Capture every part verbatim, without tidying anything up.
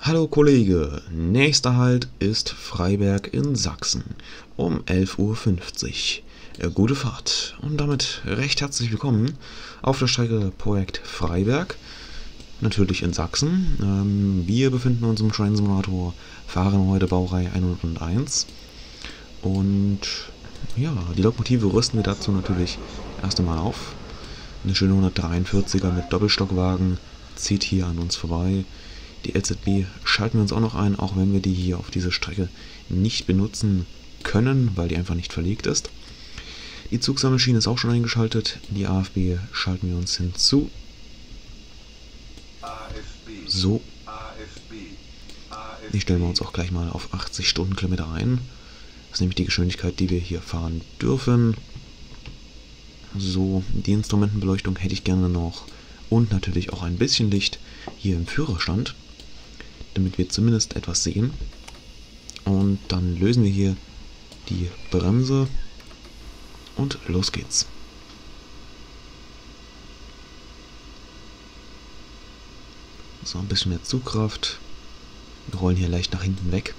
Hallo Kollege, nächster Halt ist Freiberg in Sachsen um elf Uhr fünfzig. Äh, Gute Fahrt und damit recht herzlich willkommen auf der Strecke Projekt Freiberg, natürlich in Sachsen. Ähm, wir befinden uns im Train Simulator, fahren heute Baureihe hunderteins und ja, die Lokomotive rüsten wir dazu natürlich erst einmal auf. Eine schöne hundertdreiundvierziger mit Doppelstockwagen zieht hier an uns vorbei. Die L Z B schalten wir uns auch noch ein, auch wenn wir die hier auf dieser Strecke nicht benutzen können, weil die einfach nicht verlegt ist. Die Zugsammelmaschine ist auch schon eingeschaltet. Die A F B schalten wir uns hinzu. So. Die stellen wir uns auch gleich mal auf achtzig Stundenkilometer ein. Das ist nämlich die Geschwindigkeit, die wir hier fahren dürfen. So, die Instrumentenbeleuchtung hätte ich gerne noch. Und natürlich auch ein bisschen Licht hier im Führerstand, damit wir zumindest etwas sehen. Und dann lösen wir hier die Bremse und los geht's. So, ein bisschen mehr Zugkraft. Wir rollen hier leicht nach hinten weg.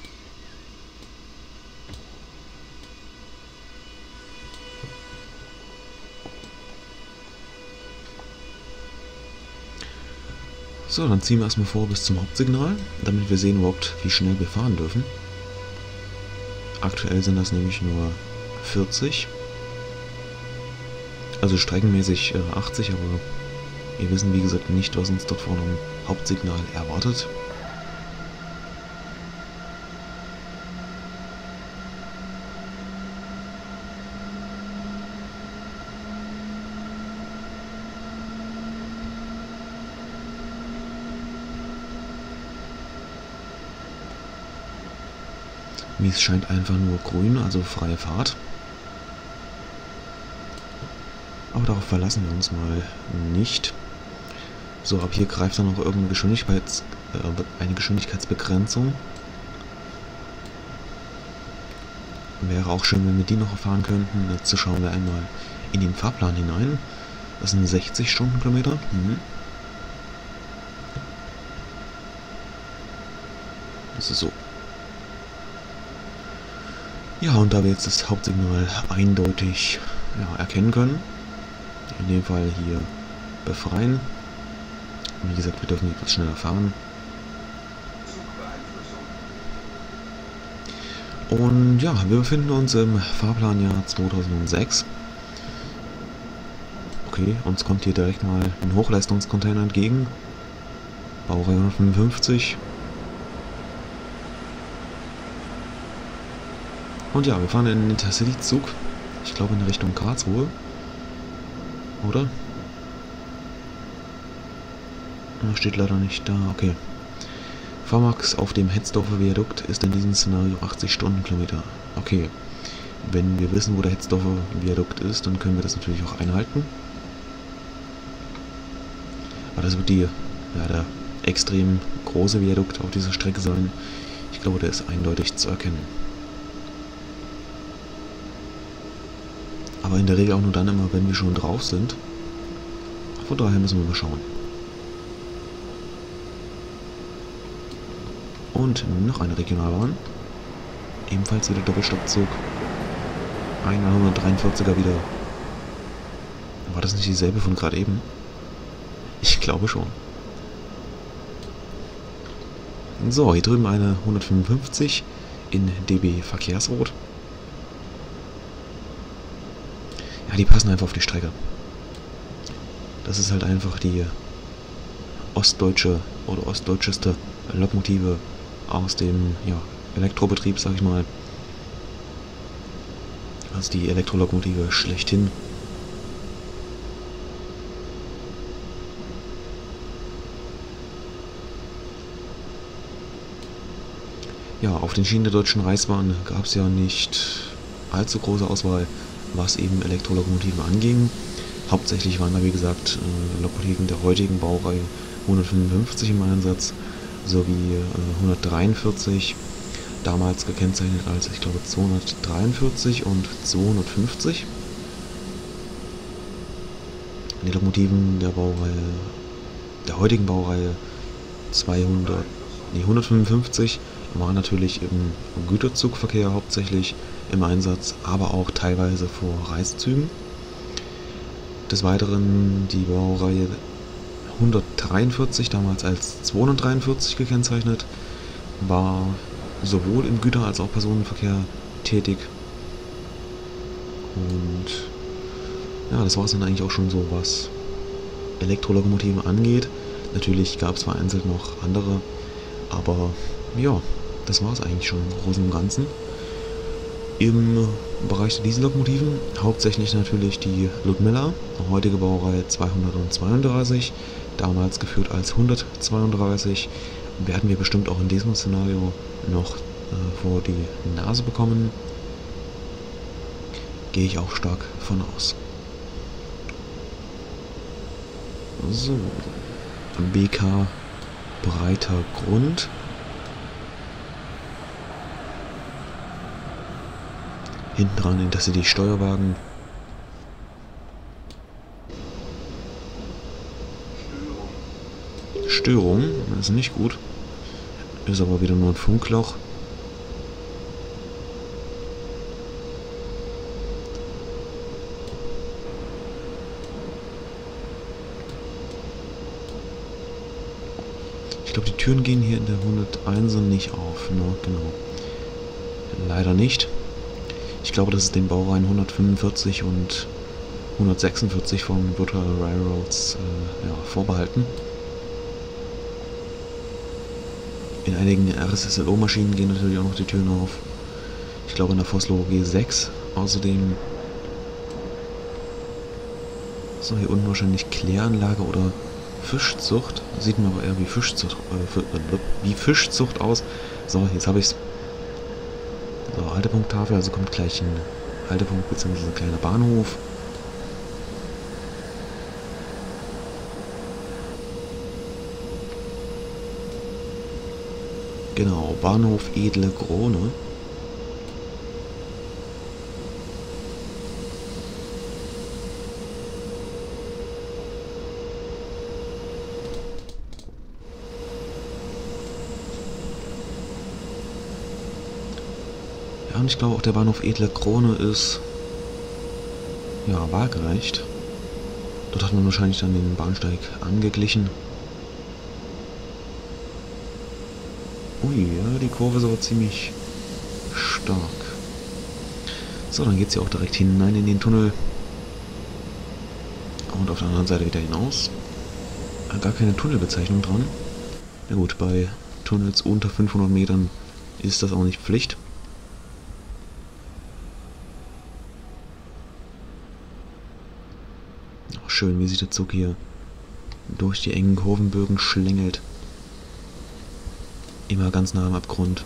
So, dann ziehen wir erstmal vor bis zum Hauptsignal, damit wir sehen überhaupt, wie schnell wir fahren dürfen. Aktuell sind das nämlich nur vierzig. Also streckenmäßig äh, achtzig, aber wir wissen wie gesagt nicht, was uns dort vorne im Hauptsignal erwartet. Mies scheint einfach nur grün, also freie Fahrt. Aber darauf verlassen wir uns mal nicht. So, ab hier greift dann noch irgendeine Geschwindigkeits, äh, eine Geschwindigkeitsbegrenzung. Wäre auch schön, wenn wir die noch erfahren könnten. Dazu schauen wir einmal in den Fahrplan hinein. Das sind sechzig Stundenkilometer. Mhm. Das ist so. Ja, und da wir jetzt das Hauptsignal eindeutig ja, erkennen können, in dem Fall hier befreien. Wie gesagt, wir dürfen etwas schneller fahren. Und ja, wir befinden uns im Fahrplanjahr zweitausendsechs. Okay, uns kommt hier direkt mal ein Hochleistungscontainer entgegen. Baureihe hundertfünfundfünfzig. Und ja, wir fahren in den Intercity-Zug. Ich glaube in Richtung Karlsruhe. Oder? Ah, steht leider nicht da. Okay. Fahrmax auf dem Hetzdorfer Viadukt ist in diesem Szenario achtzig Stundenkilometer. Okay. Wenn wir wissen, wo der Hetzdorfer Viadukt ist, dann können wir das natürlich auch einhalten. Aber das wird die, ja, der extrem große Viadukt auf dieser Strecke sein. Ich glaube, der ist eindeutig zu erkennen. Aber in der Regel auch nur dann immer, wenn wir schon drauf sind. Von daher müssen wir mal schauen. Und noch eine Regionalbahn. Ebenfalls wieder Doppelstockzug. Ein hundertdreiundvierziger wieder. War das nicht dieselbe von gerade eben? Ich glaube schon. So, hier drüben eine hundertfünfundfünfzig in D B Verkehrsrot. Ja, die passen einfach auf die Strecke. Das ist halt einfach die ostdeutsche oder ostdeutscheste Lokomotive aus dem ja, Elektrobetrieb, sag ich mal. Also die Elektrolokomotive schlechthin. Ja, auf den Schienen der Deutschen Reichsbahn gab es ja nicht allzu große Auswahl, was eben Elektrolokomotiven anging. Hauptsächlich waren da, wie gesagt, äh, Lokomotiven der heutigen Baureihe hundertfünfundfünfzig im Einsatz, sowie äh, hundertdreiundvierzig, damals gekennzeichnet als, ich glaube, zweihundertdreiundvierzig und zweihundertfünfzig. Die Lokomotiven der Baureihe, der heutigen Baureihe zweihundert Die hundertfünfundfünfzig war natürlich im Güterzugverkehr hauptsächlich im Einsatz, aber auch teilweise vor Reisezügen. Des Weiteren die Baureihe hundertdreiundvierzig, damals als zweihundertdreiundvierzig gekennzeichnet, war sowohl im Güter- als auch Personenverkehr tätig. Und ja, das war es dann eigentlich auch schon so, was Elektrolokomotiven angeht. Natürlich gab es vereinzelt noch andere, aber ja, das war es eigentlich schon im Großen und Ganzen. Im Bereich der Diesellokomotiven hauptsächlich natürlich die Ludmilla, heutige Baureihe zweihundertzweiunddreißig, damals geführt als hundertzweiunddreißig, werden wir bestimmt auch in diesem Szenario noch äh, vor die Nase bekommen. Gehe ich auch stark von aus. So, B K breiter Grund. Hinten dran Intercity Steuerwagen. Störung, das ist nicht gut. Ist aber wieder nur ein Funkloch. Ich glaube, die Türen gehen hier in der hunderteins nicht auf. Ne? Genau. Leider nicht. Ich glaube, das ist den Baureihen hundertfünfundvierzig und hundertsechsundvierzig von Virtual Railroads äh, ja, vorbehalten. In einigen R S S L O-Maschinen gehen natürlich auch noch die Türen auf. Ich glaube in der Vossloh G sechs. Außerdem so, hier unten wahrscheinlich Kläranlage oder Fischzucht. Sieht mir aber eher wie Fischzucht, äh, wie Fischzucht aus. So, jetzt habe ich es. So, Haltepunkttafel, also kommt gleich ein Haltepunkt bzw. ein kleiner Bahnhof. Genau, Bahnhof Edle Krone. Ja, und ich glaube auch der Bahnhof Edle Krone ist ja waagerecht. Dort hat man wahrscheinlich dann den Bahnsteig angeglichen. Ui, ja, die Kurve ist aber ziemlich stark. So, dann geht es ja auch direkt hinein in den Tunnel. Und auf der anderen Seite wieder hinaus. Gar keine Tunnelbezeichnung dran. Na gut, bei Tunnels unter fünfhundert Metern ist das auch nicht Pflicht. Auch schön, wie sich der Zug hier durch die engen Kurvenbögen schlängelt. Immer ganz nah am Abgrund.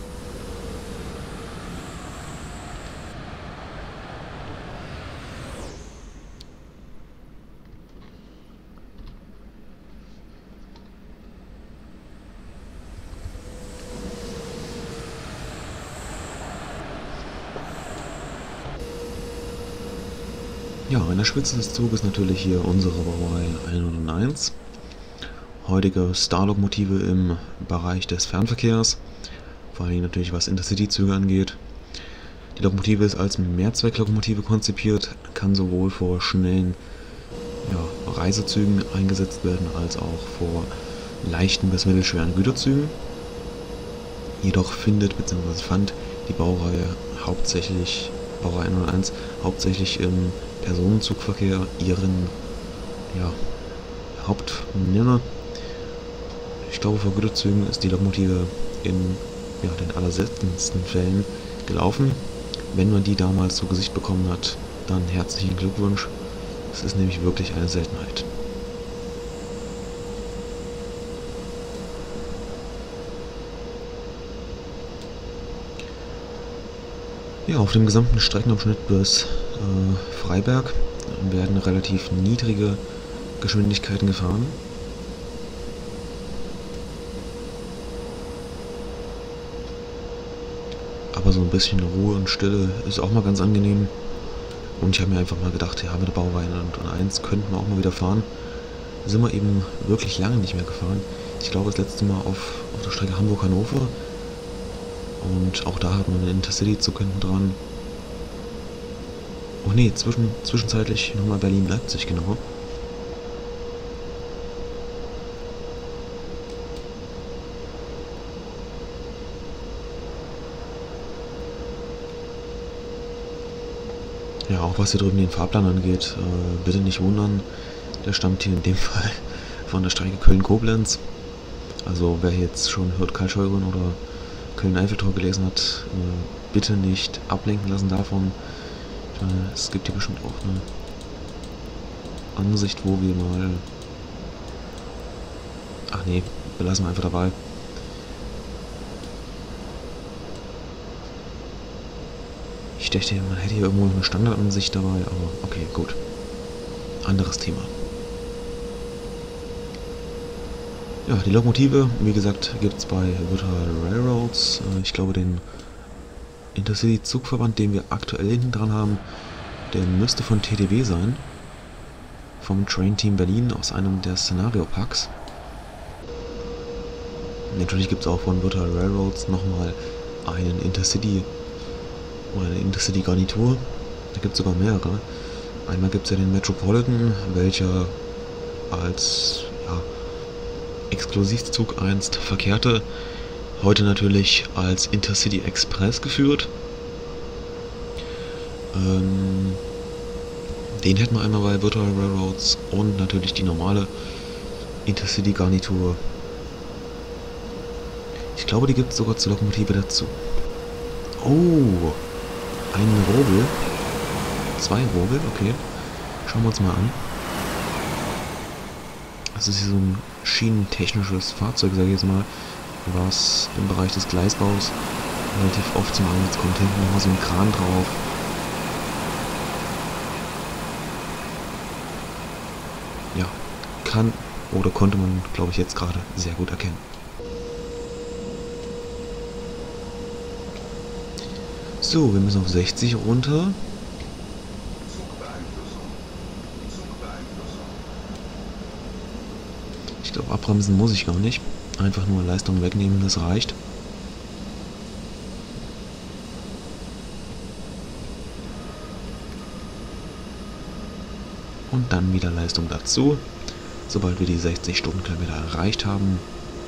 Ja, an der Spitze des Zuges natürlich hier unsere Baureihe hunderteins. Heutige Star-Lokomotive im Bereich des Fernverkehrs, vor allem natürlich was Intercity-Züge angeht. Die Lokomotive ist als Mehrzwecklokomotive konzipiert, kann sowohl vor schnellen ja, Reisezügen eingesetzt werden, als auch vor leichten bis mittelschweren Güterzügen. Jedoch findet bzw. fand die Baureihe hauptsächlich, Baureihe hunderteins, hauptsächlich im Personenzugverkehr ihren ja, Hauptnenner. Ich glaube, vor Güterzügen ist die Lokomotive in ja, den allerseltensten Fällen gelaufen. Wenn man die damals zu Gesicht bekommen hat, dann herzlichen Glückwunsch. Es ist nämlich wirklich eine Seltenheit. Ja, auf dem gesamten Streckenabschnitt bis äh, Freiberg werden relativ niedrige Geschwindigkeiten gefahren. Aber so ein bisschen Ruhe und Stille ist auch mal ganz angenehm. Und ich habe mir einfach mal gedacht, ja, mit der Baureihe hunderteins könnten wir auch mal wieder fahren. Sind wir eben wirklich lange nicht mehr gefahren. Ich glaube das letzte Mal auf, auf der Strecke Hamburg-Hannover. Und auch da hat man einen Intercity-Zug hinten dran. Oh ne, zwischen, zwischenzeitlich nochmal Berlin-Leipzig, genau. Ja, auch was hier drüben den Fahrplan angeht, äh, bitte nicht wundern. Der stammt hier in dem Fall von der Strecke Köln-Koblenz. Also wer jetzt schon Hürth Karlsruhe oder Köln-Eiffeltor gelesen hat, äh, bitte nicht ablenken lassen davon. Ich meine, es gibt hier bestimmt auch eine Ansicht, wo wir mal... Ach nee, belassen wir einfach dabei. Ich dachte, man hätte hier irgendwo eine Standardansicht dabei, aber okay, gut. Anderes Thema. Ja, die Lokomotive, wie gesagt, gibt es bei Virtual Railroads. Ich glaube, den Intercity-Zugverband, den wir aktuell hinten dran haben, der müsste von T D B sein. Vom Train Team Berlin aus einem der Szenario-Packs. Natürlich gibt es auch von Virtual Railroads nochmal einen Intercity oder eine Intercity-Garnitur. Da gibt es sogar mehrere. Einmal gibt es ja den Metropolitan, welcher als ja, Exklusivzug einst verkehrte, heute natürlich als Intercity Express geführt. Ähm, den hätten wir einmal bei Virtual Railroads und natürlich die normale Intercity Garnitur. Ich glaube, die gibt es sogar zur Lokomotive dazu. Oh, ein Robel. Zwei Robel, okay. Schauen wir uns mal an. Das ist hier so ein schienentechnisches Fahrzeug, sage ich jetzt mal, was im Bereich des Gleisbaus relativ oft zum Einsatz kommt. Hinten nochmal so ein Kran drauf. Ja, kann oder konnte man, glaube ich, jetzt gerade sehr gut erkennen. So, wir müssen auf sechzig runter. Ich glaube, abbremsen muss ich gar nicht. Einfach nur Leistung wegnehmen, das reicht. Und dann wieder Leistung dazu, sobald wir die sechzig Stundenkilometer erreicht haben.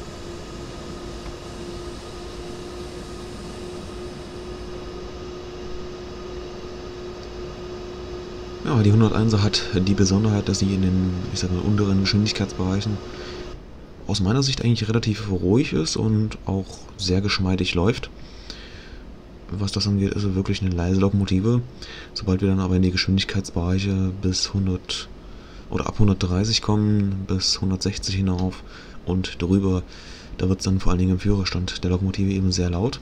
Ja, die hunderteiner hat die Besonderheit, dass sie in den, ich sag mal, unteren Geschwindigkeitsbereichen aus meiner Sicht eigentlich relativ ruhig ist und auch sehr geschmeidig läuft. Was das angeht, ist sie wirklich eine leise Lokomotive. Sobald wir dann aber in die Geschwindigkeitsbereiche bis hundert oder ab hundertdreißig kommen, bis hundertsechzig hinauf und drüber, da wird es dann vor allen Dingen im Führerstand der Lokomotive eben sehr laut.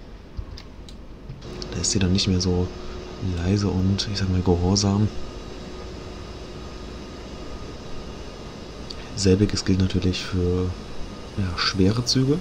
Da ist sie dann nicht mehr so leise und, ich sag mal, gehorsam. Selbiges gilt natürlich für ja, schwere Züge.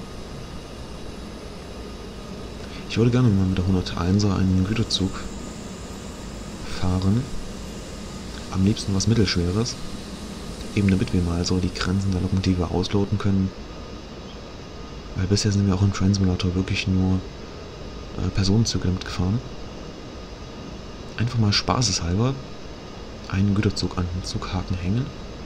Ich würde gerne mal mit der hunderteiner einen Güterzug fahren. Am liebsten was Mittelschweres. Eben damit wir mal so die Grenzen der Lokomotive ausloten können. Weil bisher sind wir auch im Train Simulator wirklich nur äh, Personenzüge damit gefahren. Einfach mal spaßeshalber einen Güterzug an den Zughaken hängen.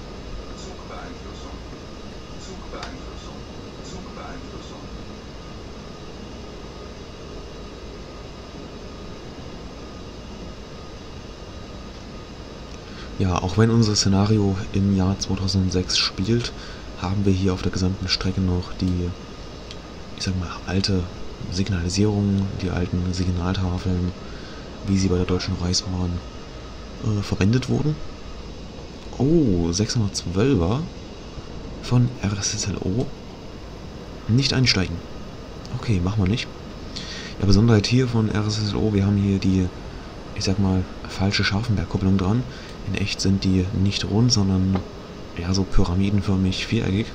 Ja, auch wenn unser Szenario im Jahr zweitausendsechs spielt, haben wir hier auf der gesamten Strecke noch die, ich sag mal, alte Signalisierung, die alten Signaltafeln, wie sie bei der Deutschen Reichsbahn äh, verwendet wurden. Oh, sechshundertzwölfer von R S S L O. Nicht einsteigen. Okay, machen wir nicht. Ja, Besonderheit hier von R S S L O, wir haben hier die, ich sag mal, falsche Scharfenbergkupplung dran. In echt sind die nicht rund, sondern ja so pyramidenförmig viereckig.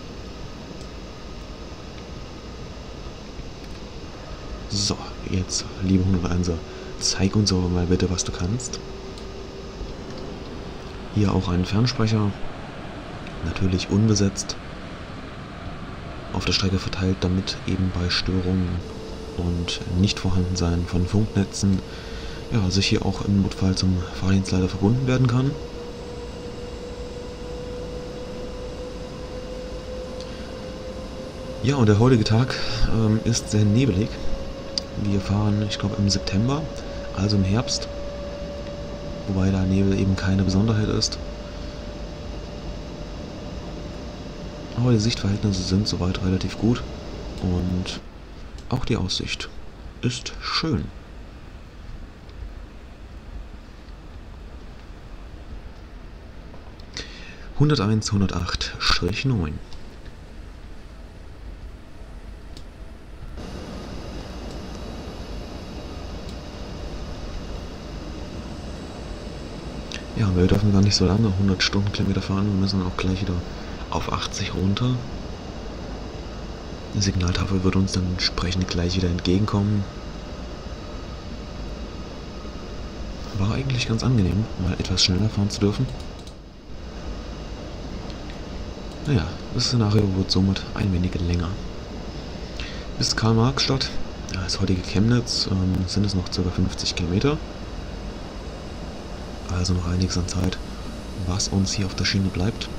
So, jetzt, liebe hunderteiner, zeig uns aber mal bitte, was du kannst. Hier auch ein Fernsprecher, natürlich unbesetzt. auf der Strecke verteilt, damit eben bei Störungen und Nichtvorhandensein von Funknetzen ja, sich hier auch im Notfall zum Fahrdienstleiter verbunden werden kann. Ja, und der heutige Tag ähm, ist sehr nebelig. Wir fahren, ich glaube, im September, also im Herbst. Wobei der Nebel eben keine Besonderheit ist. Aber die Sichtverhältnisse sind soweit relativ gut. Und auch die Aussicht ist schön. hunderteins hundertacht neun. Ja, wir dürfen gar nicht so lange hundert Stundenkilometer fahren, wir müssen auch gleich wieder auf achtzig runter. Die Signaltafel wird uns dann entsprechend gleich wieder entgegenkommen. War eigentlich ganz angenehm, mal etwas schneller fahren zu dürfen. Naja, das Szenario wird somit ein wenig länger. Bis Karl-Marx-Stadt, das heutige Chemnitz, ähm, sind es noch ca. fünfzig Kilometer. Also noch einiges an Zeit, was uns hier auf der Schiene bleibt.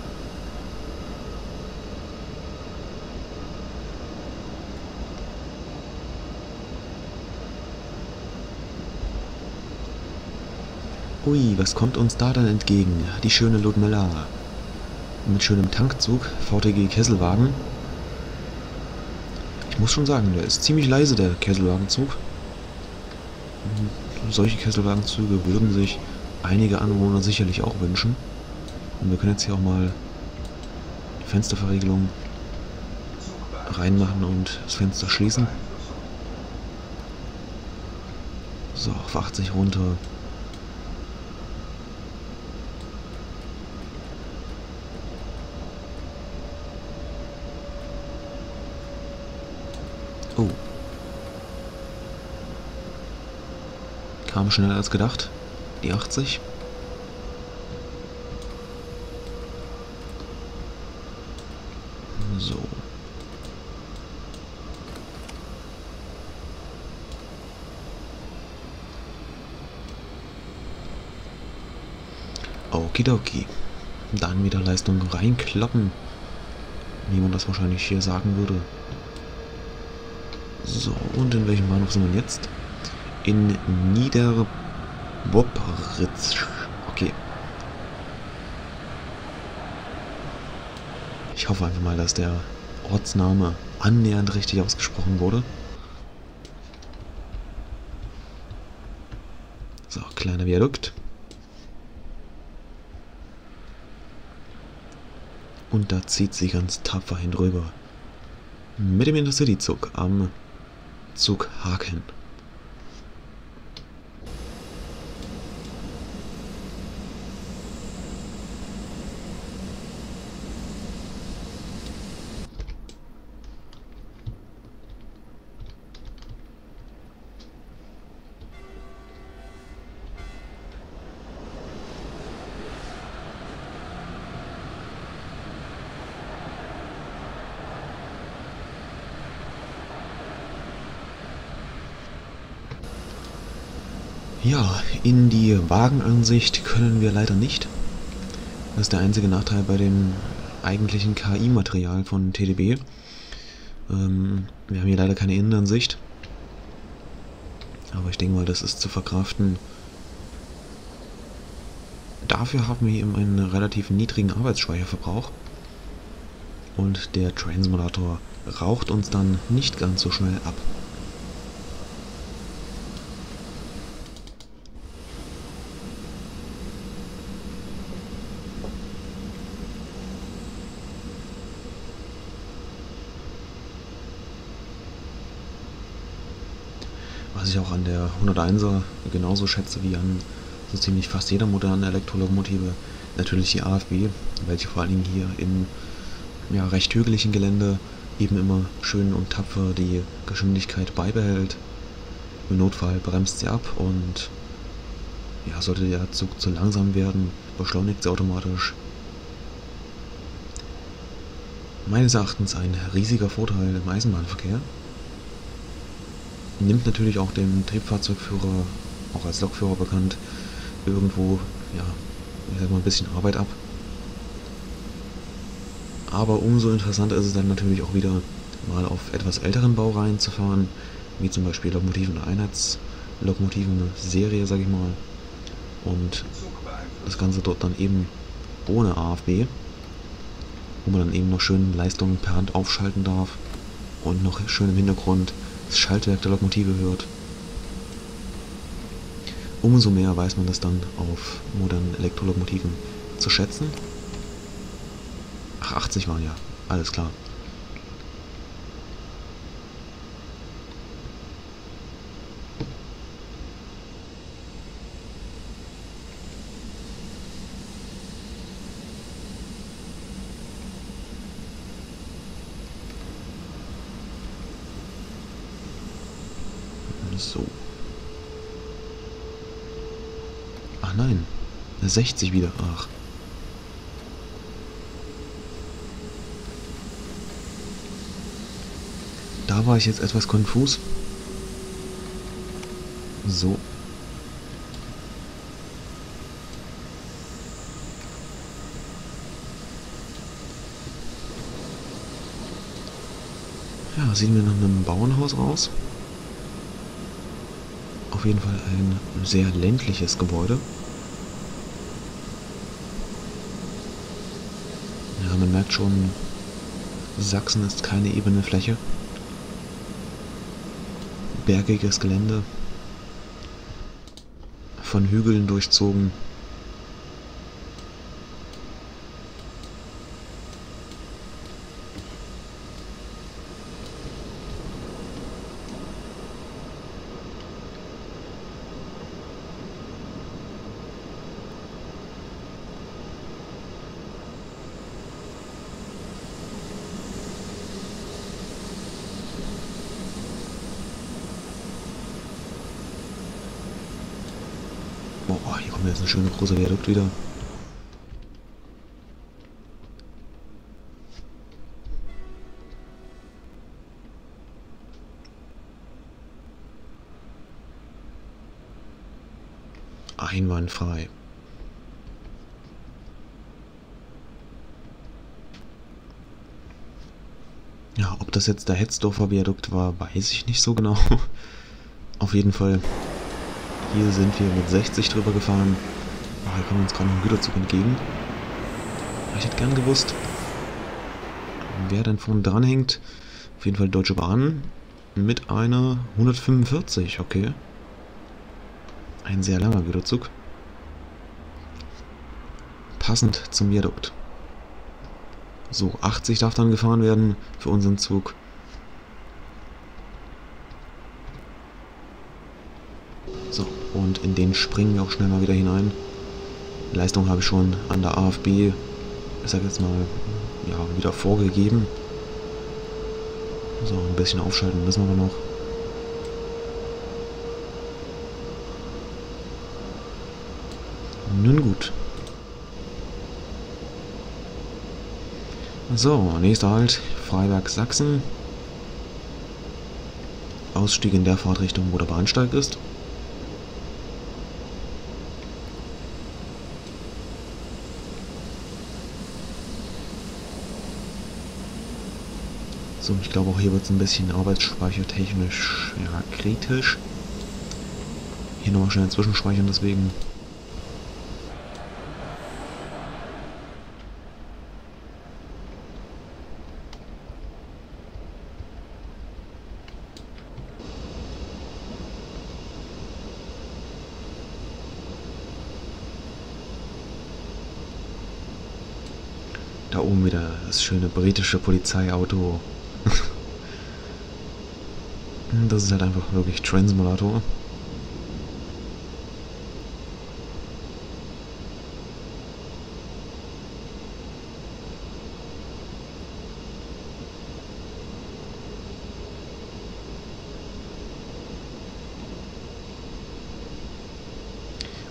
Ui, was kommt uns da dann entgegen? Die schöne Ludmilla. Mit schönem Tankzug, V T G Kesselwagen. Ich muss schon sagen, der ist ziemlich leise, der Kesselwagenzug. Solche Kesselwagenzüge würden sich einige Anwohner sicherlich auch wünschen. Und wir können jetzt hier auch mal die Fensterverriegelung reinmachen und das Fenster schließen. So, auf achtzig runter. Oh. Kam schneller als gedacht. Die achtzig. So. Okidoki. Dann wieder Leistung reinkloppen. Wie man das wahrscheinlich hier sagen würde. So, und in welchem Bahnhof sind wir jetzt? In Niederbobritz. Okay. Ich hoffe einfach mal, dass der Ortsname annähernd richtig ausgesprochen wurde. So, kleiner Viadukt. Und da zieht sie ganz tapfer hindrüber. Mit dem Intercity-Zug am Zughaken. Ja, in die Wagenansicht können wir leider nicht. Das ist der einzige Nachteil bei dem eigentlichen K I-Material von T D B. Ähm, wir haben hier leider keine Innenansicht. Aber ich denke mal, das ist zu verkraften. Dafür haben wir eben einen relativ niedrigen Arbeitsspeicherverbrauch. Und der Train Simulator raucht uns dann nicht ganz so schnell ab. Was ich auch an der hunderteinser genauso schätze wie an so ziemlich fast jeder modernen Elektrolokomotive, natürlich die A F B, welche vor allen Dingen hier im ja, recht hügeligen Gelände eben immer schön und tapfer die Geschwindigkeit beibehält. Im Notfall bremst sie ab und ja, sollte der Zug zu langsam werden, beschleunigt sie automatisch. Meines Erachtens ein riesiger Vorteil im Eisenbahnverkehr. Nimmt natürlich auch dem Triebfahrzeugführer, auch als Lokführer bekannt, irgendwo, ja, ich sag mal, ein bisschen Arbeit ab. Aber umso interessanter ist es dann natürlich auch wieder, mal auf etwas älteren Baureihen zu fahren, wie zum Beispiel Lokomotiven der Einheitslokomotiven-Serie, sag ich mal. Und das Ganze dort dann eben ohne A F B, wo man dann eben noch schön Leistungen per Hand aufschalten darf und noch schön im Hintergrund das Schaltwerk der Lokomotive hört. Umso mehr weiß man das dann auf modernen Elektrolokomotiven zu schätzen. Ach, achtzig waren ja, alles klar. So. Ach nein, sechzig wieder, ach. Da war ich jetzt etwas konfus. So. Ja, sehen wir nach einem Bauernhaus aus. Auf jeden Fall ein sehr ländliches Gebäude. Ja, man merkt schon, Sachsen ist keine ebene Fläche. Bergiges Gelände, von Hügeln durchzogen. Boah, hier kommt jetzt ein schöner großer Viadukt wieder. Einwandfrei. Ja, ob das jetzt der Hetzdorfer Viadukt war, weiß ich nicht so genau. Auf jeden Fall, hier sind wir mit sechzig drüber gefahren. Oh, hier kommt uns gerade noch ein Güterzug entgegen. Ich hätte gern gewusst, wer denn vorne dran hängt. Auf jeden Fall Deutsche Bahn mit einer hundertfünfundvierzig, okay. Ein sehr langer Güterzug. Passend zum Viadukt. So, achtzig darf dann gefahren werden für unseren Zug. So, und in den springen wir auch schnell mal wieder hinein. Leistung habe ich schon an der A F B, ich sag jetzt mal, ja, wieder vorgegeben. So, ein bisschen aufschalten müssen wir aber noch. Nun gut. So, nächster Halt, Freiberg, Sachsen. Ausstieg in der Fahrtrichtung, wo der Bahnsteig ist. So, ich glaube auch hier wird es ein bisschen arbeitsspeichertechnisch, ja, kritisch. Hier nochmal schnell zwischenspeichern, deswegen. Da oben wieder das schöne britische Polizeiauto. Das ist halt einfach wirklich Train Simulator.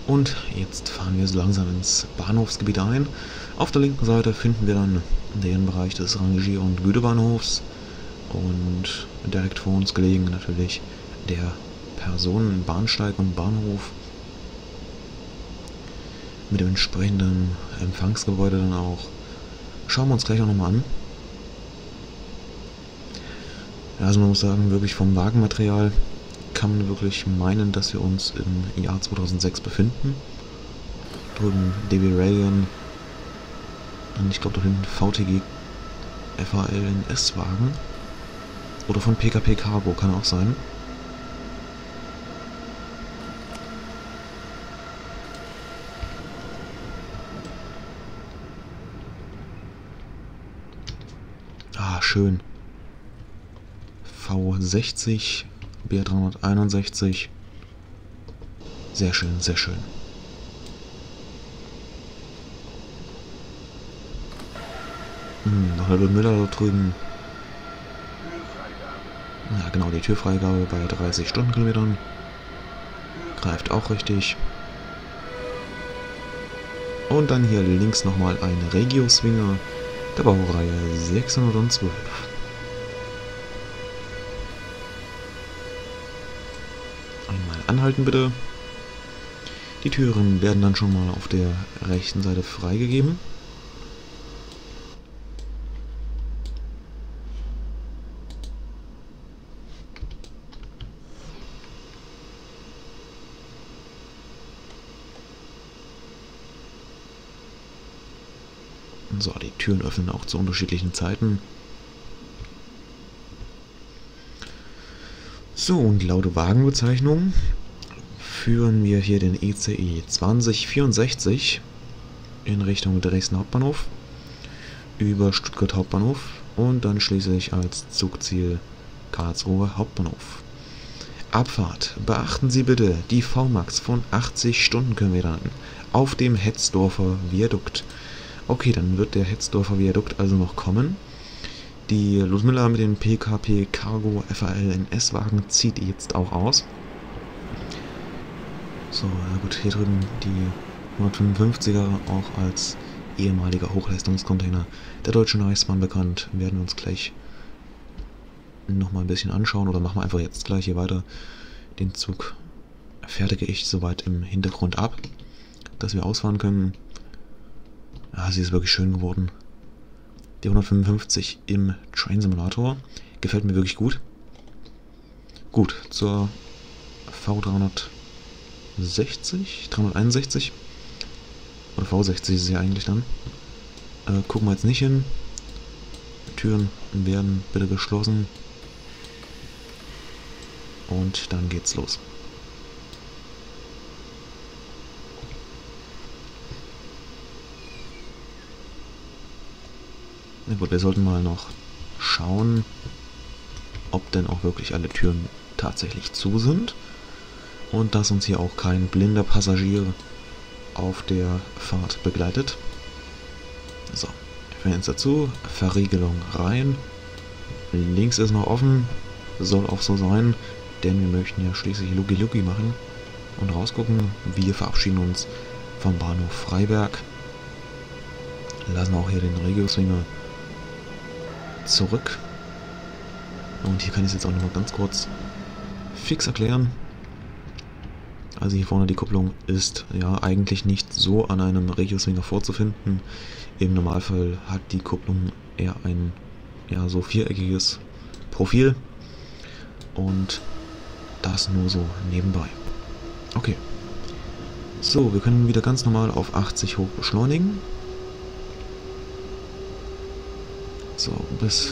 Und jetzt fahren wir so langsam ins Bahnhofsgebiet ein. Auf der linken Seite finden wir dann den Bereich des Rangier- und Güterbahnhofs. Und direkt vor uns gelegen natürlich der Personenbahnsteig und Bahnhof. Mit dem entsprechenden Empfangsgebäude dann auch. Schauen wir uns gleich auch nochmal an. Also man muss sagen, wirklich vom Wagenmaterial kann man wirklich meinen, dass wir uns im Jahr zweitausendsechs befinden. Drüben D B Rayon und ich glaube da hinten V T G F A L in S-Wagen. Oder von P K P Cargo, kann auch sein. Ah, schön. V sechzig, B dreihunderteinundsechzig. Sehr schön, sehr schön. Hm, noch halbe Müller da drüben. Ja, genau, die Türfreigabe bei dreißig Stundenkilometern. Greift auch richtig. Und dann hier links nochmal ein Regio-Swinger der Baureihe sechshundertzwölf. Einmal anhalten bitte. Die Türen werden dann schon mal auf der rechten Seite freigegeben. So, die Türen öffnen auch zu unterschiedlichen Zeiten. So, und laut Wagenbezeichnung führen wir hier den I C E zwanzig vierundsechzig in Richtung Dresden Hauptbahnhof über Stuttgart Hauptbahnhof und dann schließlich als Zugziel Karlsruhe Hauptbahnhof. Abfahrt. Beachten Sie bitte die V MAX von achtzig Stundenkilometern auf dem Hetzdorfer Viadukt. Okay, dann wird der Hetzdorfer Viadukt also noch kommen. Die Ludmilla mit den P K P Cargo F A L in S-Wagen zieht jetzt auch aus. So, ja gut, hier drüben die hundertfünfundfünfziger, auch als ehemaliger Hochleistungscontainer der Deutschen Reichsbahn bekannt, werden wir uns gleich nochmal ein bisschen anschauen oder machen wir einfach jetzt gleich hier weiter. Den Zug fertige ich soweit im Hintergrund ab, dass wir ausfahren können. Ah, sie ist wirklich schön geworden. Die hundertfünfundfünfzig im Train Simulator gefällt mir wirklich gut. Gut, zur V dreihundertsechzig, dreihunderteinundsechzig oder V sechzig ist es ja eigentlich dann. Äh, gucken wir jetzt nicht hin. Türen werden bitte geschlossen. Und dann geht's los. Na gut, wir sollten mal noch schauen, ob denn auch wirklich alle Türen tatsächlich zu sind und dass uns hier auch kein blinder Passagier auf der Fahrt begleitet. So, Fenster zu, Verriegelung rein. Links ist noch offen, soll auch so sein, denn wir möchten ja schließlich Lucky Lucky machen und rausgucken. Wir verabschieden uns vom Bahnhof Freiberg. Lassen auch hier den Regio-Swinger zurück. Und hier kann ich es jetzt auch noch mal ganz kurz fix erklären. Also hier vorne die Kupplung ist ja eigentlich nicht so an einem Regio-Swinger vorzufinden. Im Normalfall hat die Kupplung eher ein ja so viereckiges Profil und das nur so nebenbei. Okay. So, wir können wieder ganz normal auf achtzig hoch beschleunigen. So, bis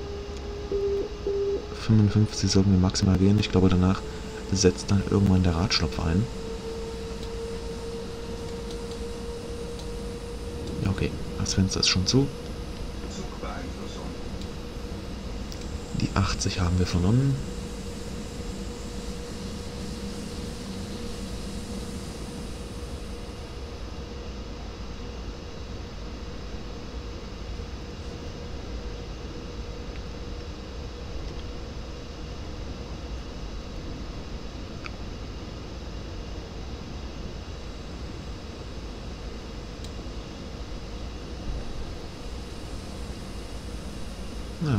fünfundfünfzig sollten wir maximal gehen. Ich glaube, danach setzt dann irgendwann der Radstopf ein. Ja, okay. Das Fenster ist schon zu. Die achtzig haben wir vernommen.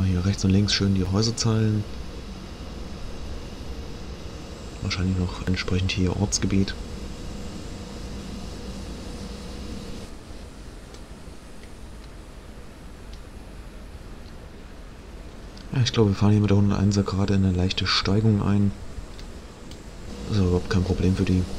Ja, hier rechts und links schön die Häuserzeilen. Wahrscheinlich noch entsprechend hier Ortsgebiet. Ja, ich glaube, wir fahren hier mit der hunderteiner gerade in eine leichte Steigung ein. Das ist überhaupt kein Problem für die.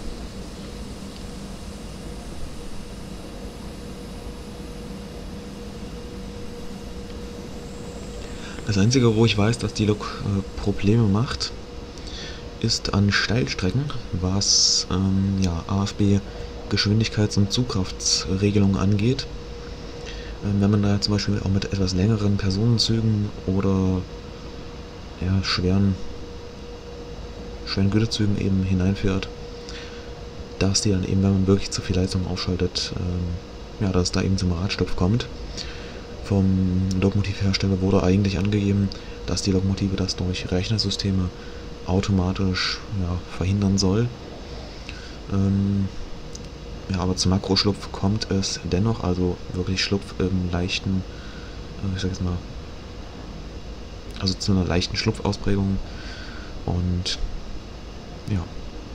Das Einzige, wo ich weiß, dass die Lok äh, Probleme macht, ist an Steilstrecken, was ähm, ja, A F B Geschwindigkeits- und Zugkraftsregelungen angeht. Ähm, wenn man da zum Beispiel auch mit etwas längeren Personenzügen oder ja, schweren, schweren Güterzügen eben hineinfährt, dass die dann eben, wenn man wirklich zu viel Leistung aufschaltet, ähm, ja, dass es da eben zum Radstopp kommt. Vom Lokomotivhersteller wurde eigentlich angegeben, dass die Lokomotive das durch Rechnersysteme automatisch ja, verhindern soll. Ähm, ja, aber zum Makroschlupf kommt es dennoch, also wirklich Schlupf im leichten, äh, ich sag jetzt mal, also zu einer leichten Schlupfausprägung. Und ja,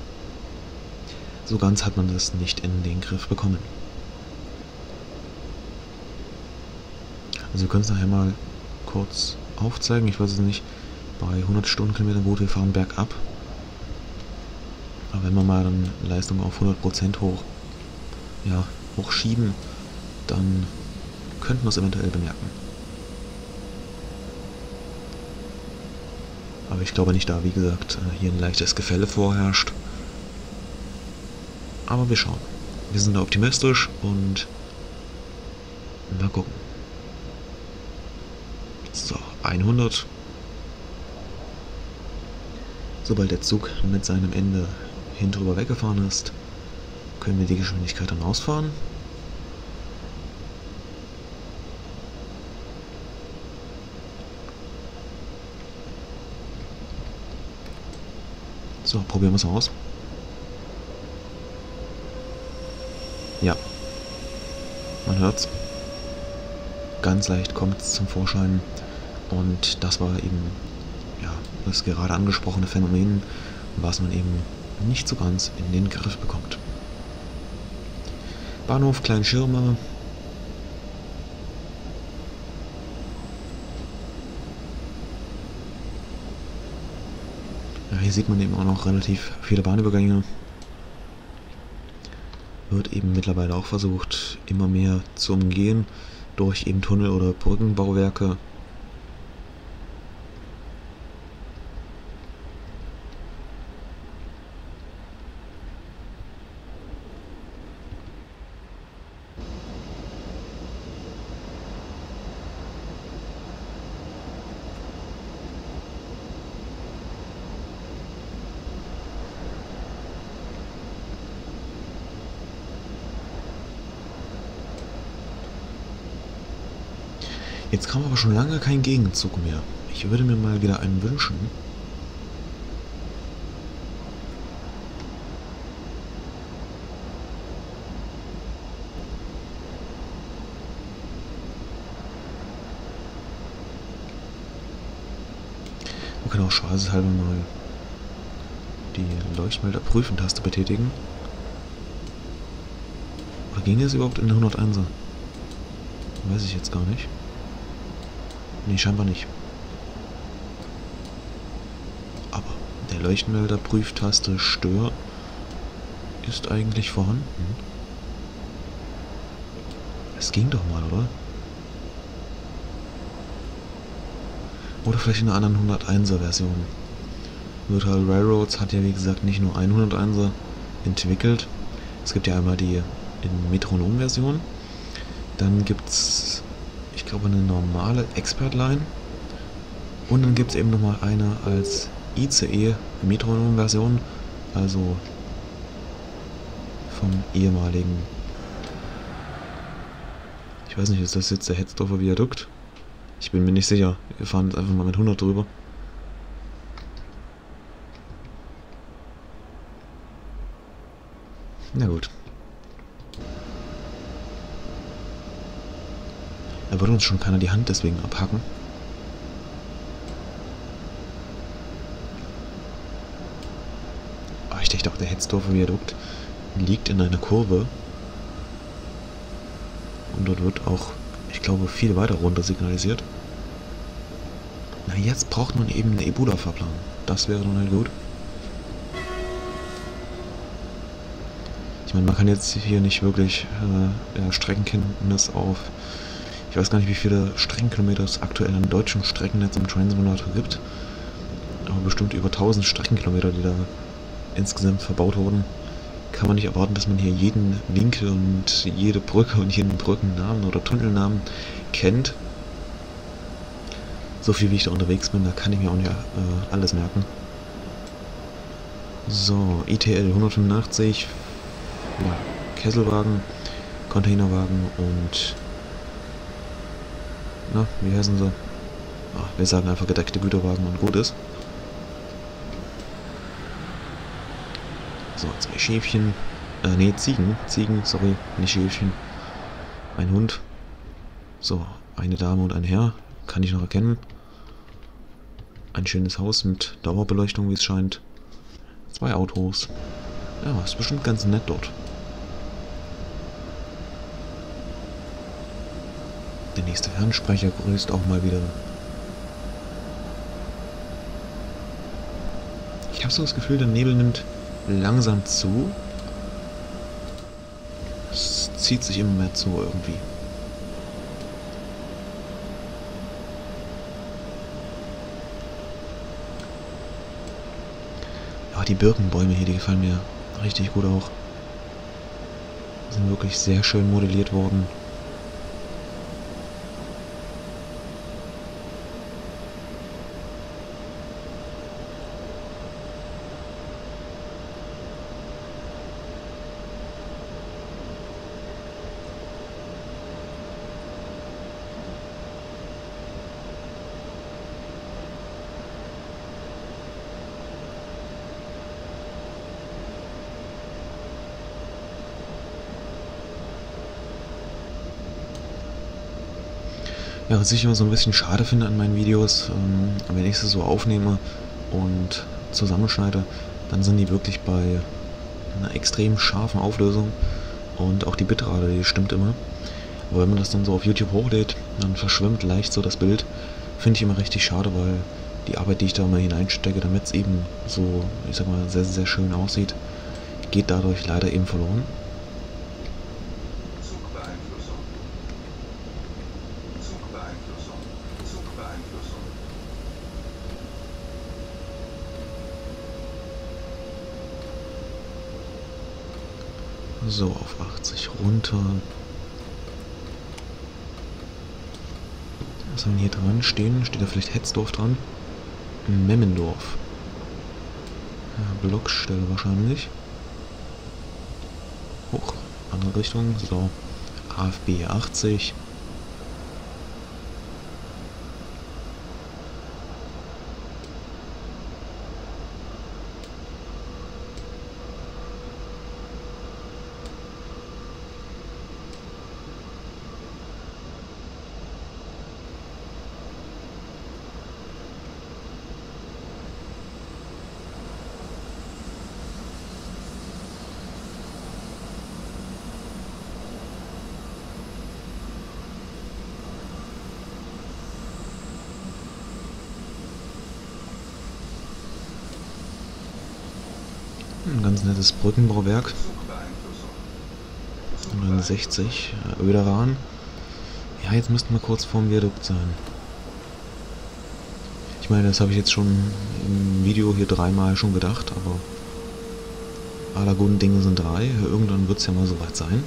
so ganz hat man das nicht in den Griff bekommen. Also wir können es nachher mal kurz aufzeigen, ich weiß es nicht, bei hundert Stundenkilometern, gut, wir fahren bergab. Aber wenn wir mal dann Leistung auf hundert Prozent hoch, ja, hochschieben, dann könnten wir es eventuell bemerken. Aber ich glaube nicht, da wie gesagt hier ein leichtes Gefälle vorherrscht. Aber wir schauen. Wir sind da optimistisch und mal gucken. So, hundert. Sobald der Zug mit seinem Ende hin drüber weggefahren ist, können wir die Geschwindigkeit dann ausfahren. So, probieren wir es aus. Ja, man hört's. Ganz leicht kommt es zum Vorschein. Und das war eben ja, das gerade angesprochene Phänomen, was man eben nicht so ganz in den Griff bekommt. Bahnhof Kleinschirme. Ja, hier sieht man eben auch noch relativ viele Bahnübergänge. Wird eben mittlerweile auch versucht, immer mehr zu umgehen durch eben Tunnel- oder Brückenbauwerke. Jetzt kam aber schon lange kein Gegenzug mehr. Ich würde mir mal wieder einen wünschen. Wir können auch spaßeshalber mal die Leuchtmelder-Prüfen-Taste betätigen. Oder ging das überhaupt in der hunderteiner? Weiß ich jetzt gar nicht. Nee, scheinbar nicht. Aber der Leuchtmelder-Prüftaste Stör ist eigentlich vorhanden. Es ging doch mal, oder? Oder vielleicht in einer anderen hunderteiner Version. Virtual Railroads hat ja wie gesagt nicht nur eine hunderteiner entwickelt. Es gibt ja einmal die in Metronom-Version. Dann gibt es, ich glaube, eine normale Expert-Line. Und dann gibt es eben nochmal eine als I C E-Metronom-Version. Also vom ehemaligen. Ich weiß nicht, ist das jetzt der Hetzdorfer Viadukt? Ich bin mir nicht sicher. Wir fahren jetzt einfach mal mit hundert drüber. Na gut. Da würde uns schon keiner die Hand deswegen abhacken. dachte, Hetzdorfer Viadukt liegt in einer Kurve. Und dort wird auch, ich glaube, viel weiter runter signalisiert. Na, jetzt braucht man eben einen Ebola-Fahrplan. Das wäre dann halt gut. Ich meine, man kann jetzt hier nicht wirklich äh, ja, Streckenkenntnis auf... Ich weiß gar nicht, wie viele Streckenkilometer es aktuell an deutschen Streckennetz im Train Simulator gibt. Aber bestimmt über tausend Streckenkilometer, die da insgesamt verbaut wurden. Kann man nicht erwarten, dass man hier jeden Winkel und jede Brücke und jeden Brückennamen oder Tunnelnamen kennt. So viel wie ich da unterwegs bin, da kann ich mir auch nicht äh, alles merken. So, I T L hundertfünfundachtzig, ja, Kesselwagen, Containerwagen und... Na, wie heißen sie? Ach, wir sagen einfach gedeckte Güterwagen und gut ist. So, zwei Schäfchen. Äh, nee, Ziegen. Ziegen, sorry, nicht Schäfchen. Ein Hund. So, eine Dame und ein Herr. Kann ich noch erkennen. Ein schönes Haus mit Dauerbeleuchtung, wie es scheint. Zwei Autos. Ja, ist bestimmt ganz nett dort. Der nächste Fernsprecher grüßt auch mal wieder. Ich habe so das Gefühl, der Nebel nimmt langsam zu. Es zieht sich immer mehr zu irgendwie. Ja, die Birkenbäume hier, die gefallen mir richtig gut auch. Sind wirklich sehr schön modelliert worden. Ja, was ich immer so ein bisschen schade finde an meinen Videos, ähm, wenn ich sie so aufnehme und zusammenschneide, dann sind die wirklich bei einer extrem scharfen Auflösung und auch die Bitrate, die stimmt immer. Aber wenn man das dann so auf YouTube hochlädt, dann verschwimmt leicht so das Bild. Finde ich immer richtig schade, weil die Arbeit, die ich da mal hineinstecke, damit es eben so, ich sag mal, sehr, sehr schön aussieht, geht dadurch leider eben verloren. So, auf achtzig runter. Was haben wir hier dran stehen? Steht da vielleicht Hetzdorf dran? Memmendorf. Ja, Blockstelle wahrscheinlich. Hoch, andere Richtung. So, A F B achtzig. Ein ganz nettes Brückenbauwerk. neunundsechzig, Öderan. Ja, jetzt müssten wir kurz vorm Viadukt sein. Ich meine, das habe ich jetzt schon im Video hier dreimal schon gedacht, aber aller guten Dinge sind drei. Irgendwann wird es ja mal soweit sein.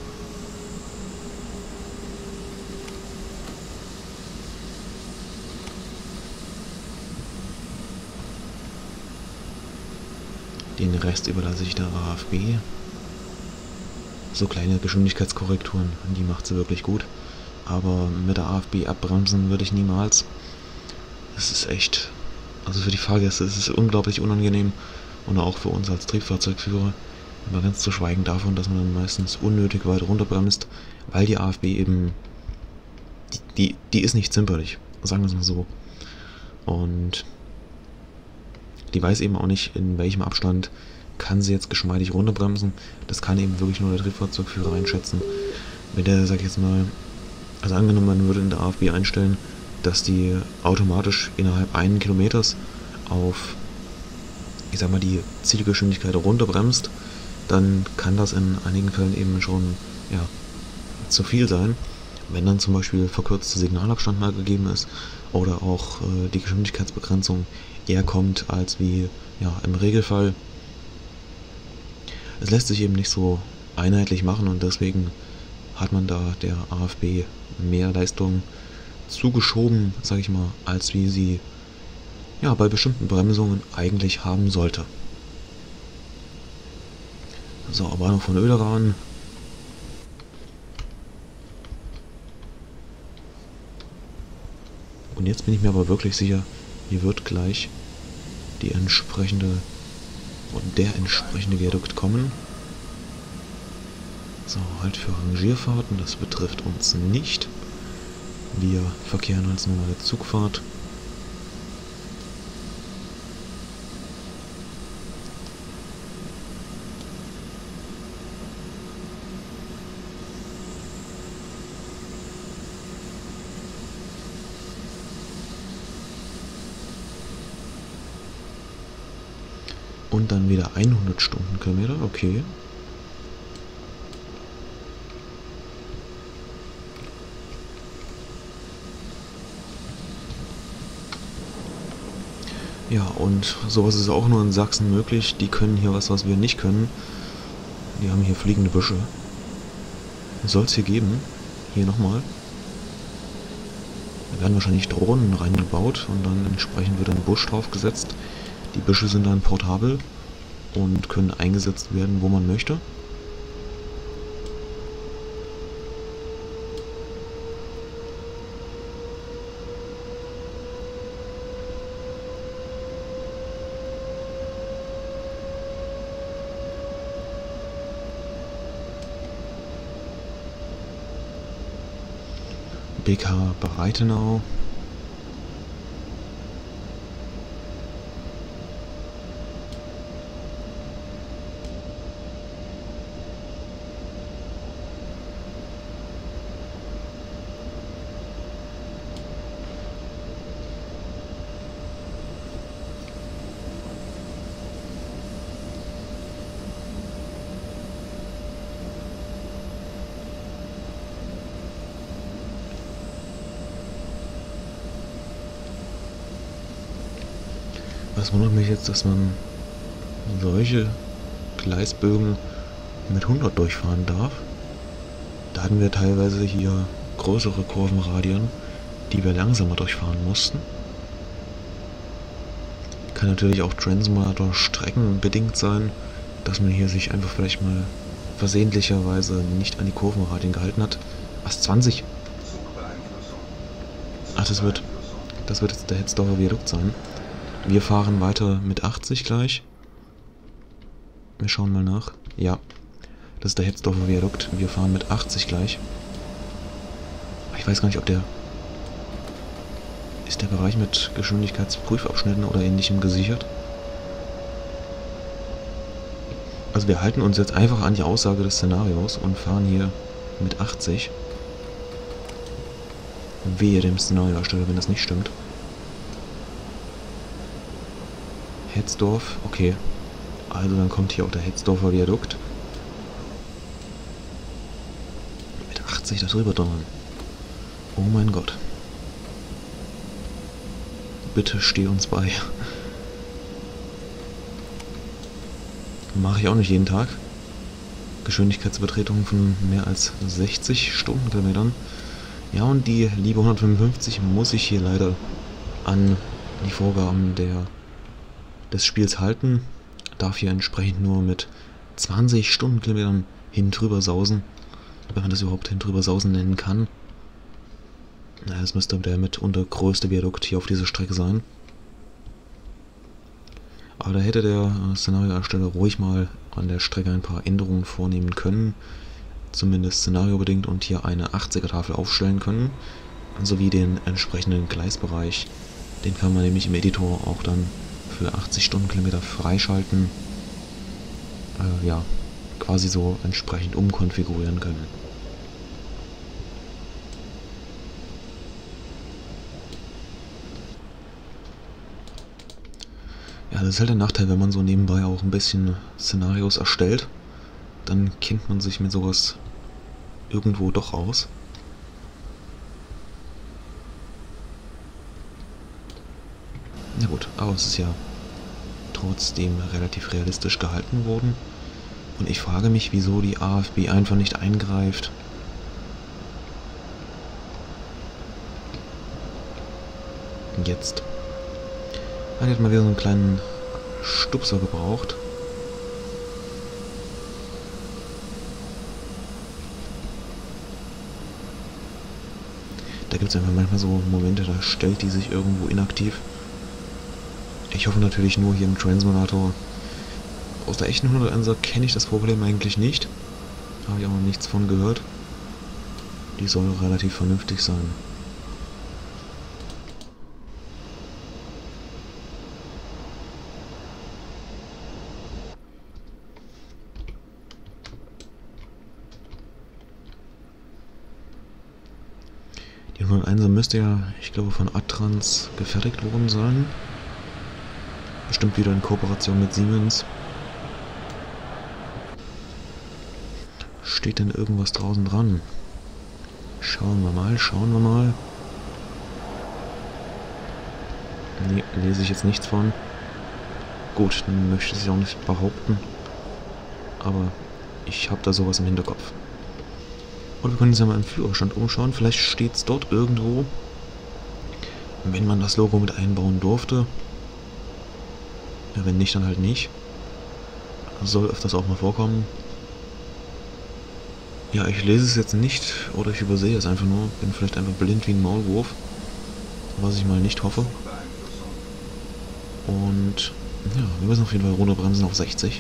Den Rest überlasse ich der A F B. So kleine Geschwindigkeitskorrekturen, die macht sie wirklich gut. Aber mit der A F B abbremsen würde ich niemals. Es ist echt, also für die Fahrgäste ist es unglaublich unangenehm. Und auch für uns als Triebfahrzeugführer. Mal ganz zu schweigen davon, dass man dann meistens unnötig weit runterbremst, weil die A F B eben, die, die, die ist nicht zimperlich, sagen wir es mal so. Und die weiß eben auch nicht, in welchem Abstand kann sie jetzt geschmeidig runterbremsen. Das kann eben wirklich nur der Triebfahrzeugführer einschätzen. Wenn der, sag ich jetzt mal, also angenommen, man würde in der A F B einstellen, dass die automatisch innerhalb einen Kilometers auf, ich sag mal, die Zielgeschwindigkeit runterbremst, dann kann das in einigen Fällen eben schon, ja, zu viel sein. Wenn dann zum Beispiel verkürzter Signalabstand mal gegeben ist oder auch äh, die Geschwindigkeitsbegrenzung eher kommt als wie, ja, im Regelfall. Es lässt sich eben nicht so einheitlich machen und deswegen hat man da der A F B mehr Leistung zugeschoben, sage ich mal, als wie sie, ja, bei bestimmten Bremsungen eigentlich haben sollte. So, Bahnhof von Oederan. Und jetzt bin ich mir aber wirklich sicher, hier wird gleich die entsprechende und der entsprechende Viadukt kommen. So, halt für Rangierfahrten, das betrifft uns nicht. Wir verkehren als normale Zugfahrt. Und dann wieder hundert Stundenkilometer, okay. Ja, und sowas ist auch nur in Sachsen möglich. Die können hier was, was wir nicht können. Die haben hier fliegende Büsche. Soll es hier geben. Hier nochmal. Da werden wahrscheinlich Drohnen reingebaut und dann entsprechend wird ein Busch draufgesetzt. Die Büsche sind dann portabel und können eingesetzt werden, wo man möchte. B K Breitenau. Was wundert mich jetzt, dass man solche Gleisbögen mit hundert durchfahren darf. Da hatten wir teilweise hier größere Kurvenradien, die wir langsamer durchfahren mussten. Kann natürlich auch Transformator streckenbedingt sein, dass man hier sich einfach vielleicht mal versehentlicherweise nicht an die Kurvenradien gehalten hat. Was, zwanzig? Ach, das wird, das wird jetzt der Hetzdorfer Viadukt sein. Wir fahren weiter mit achtzig gleich. Wir schauen mal nach. Ja, das ist der Hetzdorfer Viadukt. Wir fahren mit achtzig gleich. Ich weiß gar nicht, ob der... Ist der Bereich mit Geschwindigkeitsprüfabschnitten oder ähnlichem gesichert? Also wir halten uns jetzt einfach an die Aussage des Szenarios und fahren hier mit achtzig. Wehe dem Szenarioersteller, wenn das nicht stimmt. Hetzdorf, okay. Also dann kommt hier auch der Hetzdorfer Viadukt. Mit achtzig da drüber donnern. Oh mein Gott. Bitte steh uns bei. Mache ich auch nicht jeden Tag. Geschwindigkeitsübertretungen von mehr als sechzig Stundenkilometern. Ja, und die liebe hundertfünfundfünfzig muss ich hier leider an die Vorgaben der des Spiels halten, darf hier entsprechend nur mit zwanzig Stundenkilometern hin drüber sausen, wenn man das überhaupt hin drüber sausen nennen kann. Naja, das müsste der mitunter größte Viadukt hier auf dieser Strecke sein. Aber da hätte der Szenarioersteller ruhig mal an der Strecke ein paar Änderungen vornehmen können, zumindest szenariobedingt, und hier eine achtziger Tafel aufstellen können, sowie den entsprechenden Gleisbereich. Den kann man nämlich im Editor auch dann für achtzig Stundenkilometer freischalten. äh, ja, quasi so entsprechend umkonfigurieren können. Ja, das ist halt der Nachteil, wenn man so nebenbei auch ein bisschen Szenarios erstellt, dann kennt man sich mit sowas irgendwo doch aus. Na gut, aber es ist ja trotzdem relativ realistisch gehalten worden. Und ich frage mich, wieso die A F B einfach nicht eingreift. Jetzt. Ah, die hat mal wieder so einen kleinen Stupser gebraucht. Da gibt es einfach manchmal so Momente, da stellt die sich irgendwo inaktiv. Ich hoffe natürlich nur hier im Train-Simulator. Aus der echten hunderteinser kenne ich das Problem eigentlich nicht. Habe ich auch noch nichts von gehört. Die soll relativ vernünftig sein. Die hunderteinser müsste ja, ich glaube, von Adtranz gefertigt worden sein. Bestimmt wieder in Kooperation mit Siemens. Steht denn irgendwas draußen dran? Schauen wir mal, schauen wir mal. Ne, lese ich jetzt nichts von. Gut, dann möchte ich es auch nicht behaupten. Aber ich habe da sowas im Hinterkopf. Und wir können uns ja mal im Führerstand umschauen. Vielleicht steht es dort irgendwo, wenn man das Logo mit einbauen durfte. Ja, wenn nicht, dann halt nicht. Das soll öfters auch mal vorkommen. Ja, ich lese es jetzt nicht oder ich übersehe es einfach nur. Bin vielleicht einfach blind wie ein Maulwurf. Was ich mal nicht hoffe. Und ja, wir müssen auf jeden Fall runterbremsen auf sechzig.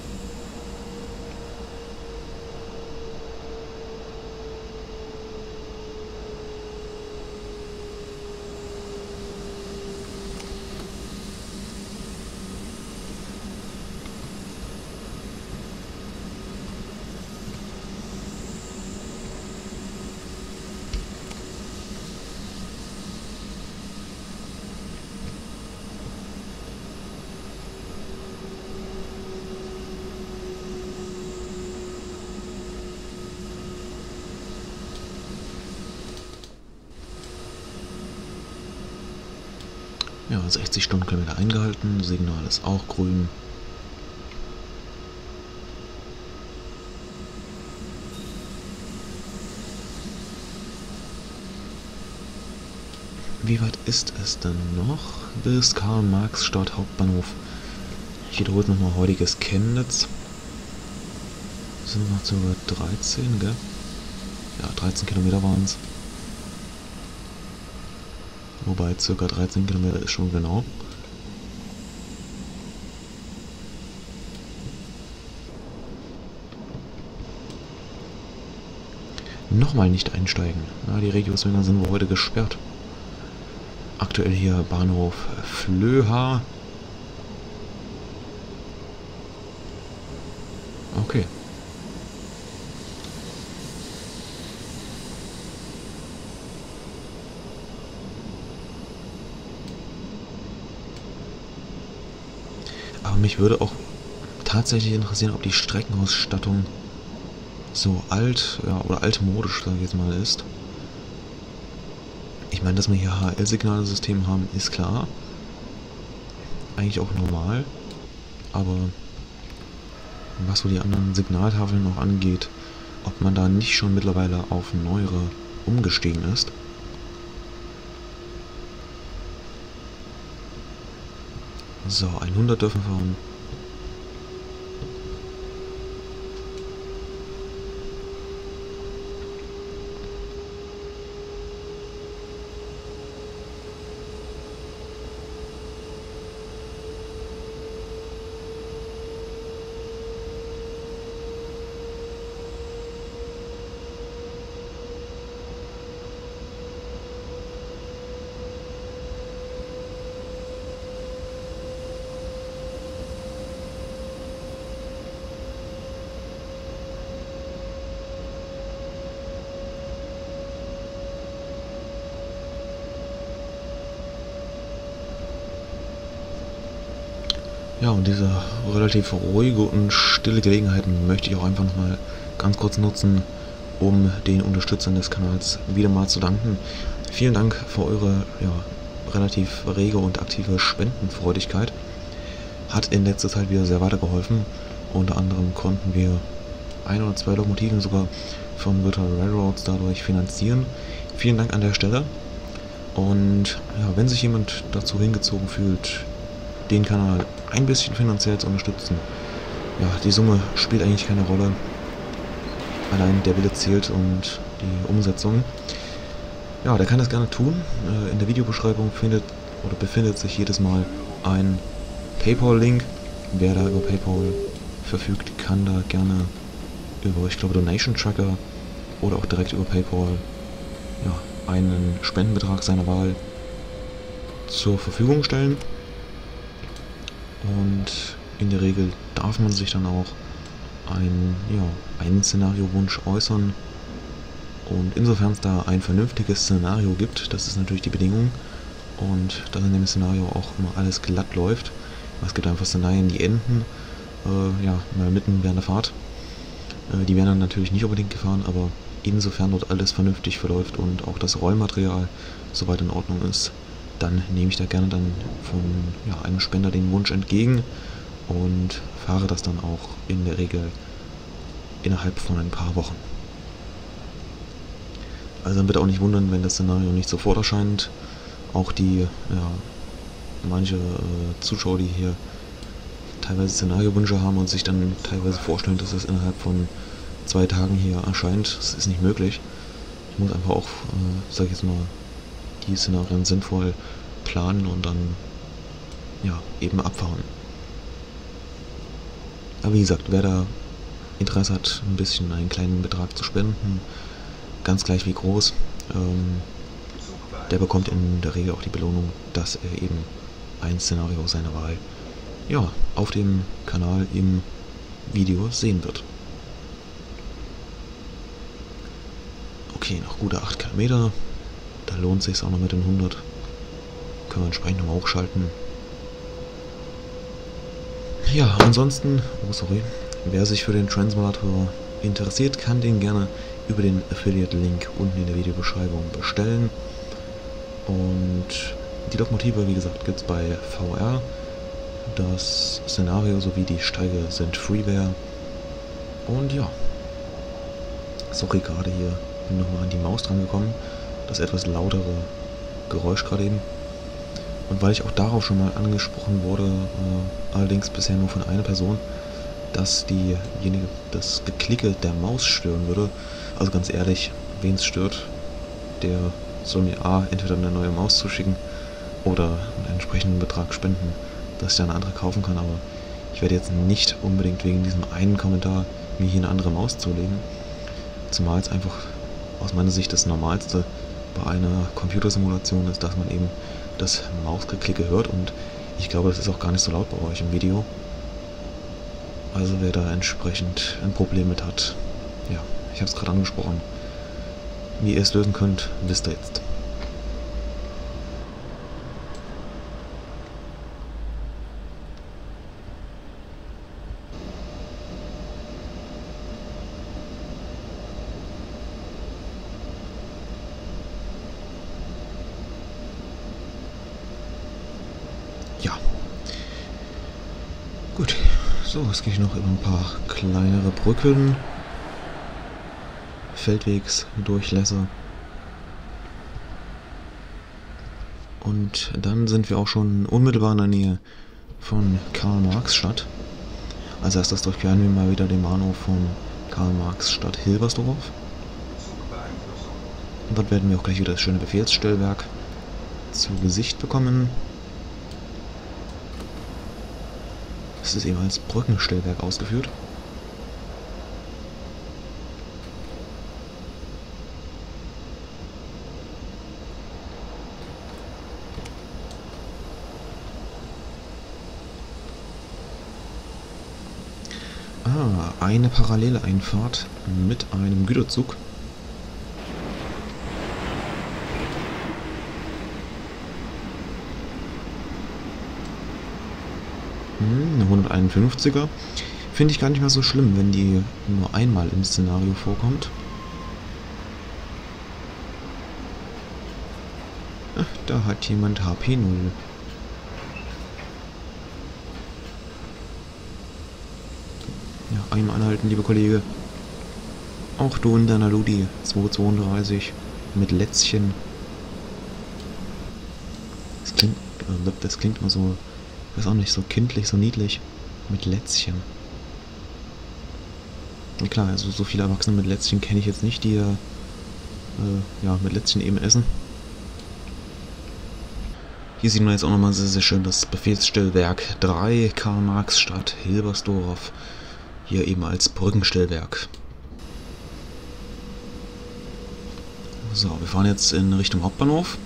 Ja, sechzig Stundenkilometer eingehalten, Signal ist auch grün. Wie weit ist es denn noch bis Karl-Marx-Stadt Hauptbahnhof? Ich wiederhole nochmal heutiges Chemnitz. Das sind noch sogar dreizehn, gell? Ja, dreizehn Kilometer waren es. Wobei circa dreizehn Kilometer ist schon genau. Nochmal nicht einsteigen. Na, die Regioswinner sind wohl heute gesperrt. Aktuell hier Bahnhof Flöha. Okay. Aber mich würde auch tatsächlich interessieren, ob die Streckenausstattung so alt, ja, oder altmodisch, sage ich jetzt mal, ist. Ich meine, dass wir hier H L-Signalsystem haben, ist klar. Eigentlich auch normal. Aber was so die anderen Signaltafeln noch angeht, ob man da nicht schon mittlerweile auf neuere umgestiegen ist. So, hundert dürfen fahren. Ja, und diese relativ ruhige und stille Gelegenheiten möchte ich auch einfach nochmal ganz kurz nutzen, um den Unterstützern des Kanals wieder mal zu danken. Vielen Dank für eure ja, relativ rege und aktive Spendenfreudigkeit. Hat in letzter Zeit wieder sehr weitergeholfen. Unter anderem konnten wir ein oder zwei Lokomotiven sogar von Virtual Railroads dadurch finanzieren. Vielen Dank an der Stelle. Und ja, wenn sich jemand dazu hingezogen fühlt, den Kanal ein bisschen finanziell zu unterstützen, ja, die Summe spielt eigentlich keine Rolle. Allein der Wille zählt und die Umsetzung. Ja, der kann das gerne tun. In der Videobeschreibung findet oder befindet sich jedes Mal ein PayPal-Link. Wer da über PayPal verfügt, kann da gerne über, ich glaube, Donation Tracker oder auch direkt über PayPal ja, einen Spendenbetrag seiner Wahl zur Verfügung stellen. Und in der Regel darf man sich dann auch ein, ja, einen Szenariowunsch äußern. Und insofern es da ein vernünftiges Szenario gibt, das ist natürlich die Bedingung. Und dass in dem Szenario auch immer alles glatt läuft. Es gibt einfach Szenarien, die enden, äh, ja, mal mitten während der Fahrt. Äh, die werden dann natürlich nicht unbedingt gefahren, aber insofern dort alles vernünftig verläuft und auch das Rollmaterial soweit in Ordnung ist, dann nehme ich da gerne dann von ja, einem Spender den Wunsch entgegen und fahre das dann auch in der Regel innerhalb von ein paar Wochen. Also dann bitte auch nicht wundern, wenn das Szenario nicht sofort erscheint. Auch die, ja, manche äh, Zuschauer, die hier teilweise Szenariowünsche haben und sich dann teilweise vorstellen, dass es innerhalb von zwei Tagen hier erscheint, das ist nicht möglich. Ich muss einfach auch, äh, sag ich jetzt mal, die Szenarien sinnvoll planen und dann ja, eben abfahren. Aber wie gesagt, wer da Interesse hat, ein bisschen einen kleinen Betrag zu spenden, ganz gleich wie groß, ähm, der bekommt in der Regel auch die Belohnung, dass er eben ein Szenario seiner Wahl ja, auf dem Kanal im Video sehen wird. Okay, noch gute acht Kilometer. Da lohnt sich auch noch mit den hundert. Können wir entsprechend nochmal hochschalten. Ja, ansonsten, oh sorry, wer sich für den Transmodulator interessiert, kann den gerne über den Affiliate-Link unten in der Videobeschreibung bestellen. Und die Lokomotive, wie gesagt, gibt es bei V R. Das Szenario sowie die Strecke sind Freeware. Und ja, sorry, gerade hier bin nochmal an die Maus dran gekommen. Das etwas lautere Geräusch gerade eben. Und weil ich auch darauf schon mal angesprochen wurde, äh, allerdings bisher nur von einer Person, dass diejenige das Geklicke der Maus stören würde. Also ganz ehrlich, wen es stört, der soll mir A, entweder eine neue Maus zuschicken oder einen entsprechenden Betrag spenden, dass ich da eine andere kaufen kann. Aber ich werde jetzt nicht unbedingt wegen diesem einen Kommentar mir hier eine andere Maus zulegen. Zumal es einfach aus meiner Sicht das Normalste bei einer Computersimulation ist, dass man eben das Mausgeklicke hört, und ich glaube, das ist auch gar nicht so laut bei euch im Video. Also wer da entsprechend ein Problem mit hat, ja, ich habe es gerade angesprochen. Wie ihr es lösen könnt, wisst ihr jetzt. Ja. Gut. So, jetzt gehe ich noch über ein paar kleinere Brücken. Feldwegsdurchlässe. Und dann sind wir auch schon unmittelbar in der Nähe von Karl-Marx-Stadt. Als erstes durchqueren wir mal wieder den Bahnhof von Karl-Marx-Stadt Hilbersdorf. Und dort werden wir auch gleich wieder das schöne Befehlsstellwerk zu Gesicht bekommen. Das ist eben als Brückenstellwerk ausgeführt. Ah, eine parallele Einfahrt mit einem Güterzug. Hm, eine hunderteinundfünfziger. Finde ich gar nicht mal so schlimm, wenn die nur einmal im Szenario vorkommt. Ach, da hat jemand H P null. Ja, einmal anhalten, liebe Kollege. Auch du in deiner Ludi zweihundertzweiunddreißig mit Lätzchen. Das klingt, das klingt immer so, ich weiß auch nicht, so kindlich, so niedlich. Mit Lätzchen. Ja klar, also so viele Erwachsene mit Lätzchen kenne ich jetzt nicht, die äh, ja, mit Lätzchen eben essen. Hier sieht man jetzt auch nochmal sehr, sehr schön das Befehlsstellwerk drei, Karl-Marx-Stadt, Hilbersdorf. Hier eben als Brückenstellwerk. So, wir fahren jetzt in Richtung Hauptbahnhof.